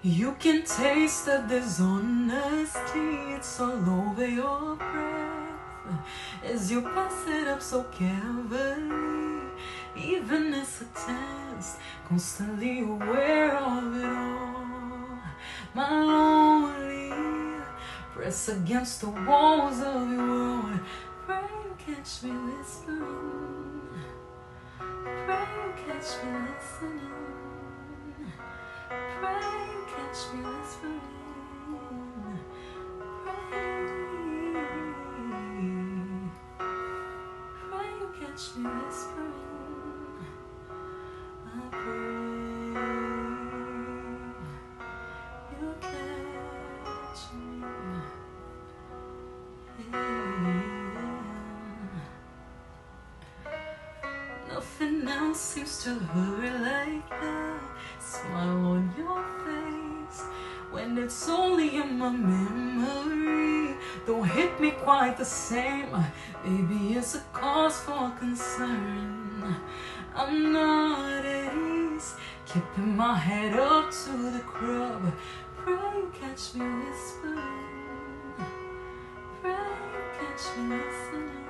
You can taste the dishonesty, it's all over your breath as you pass it up so carefully. Even as a test, constantly aware of it all. My lonely, press against the walls of your world. Pray you catch me whispering. Pray you catch me listening. Pray you catch me whispering. Pray you catch me whispering. I pray you catch me. Nothing else seems to hurry like that smile on your face when it's only in my memory. Don't hit me quite the same. Maybe it's a cause for concern. I'm not at ease, keeping my head up to the crowd. Pray you catch me whispering. Pray you catch me listening.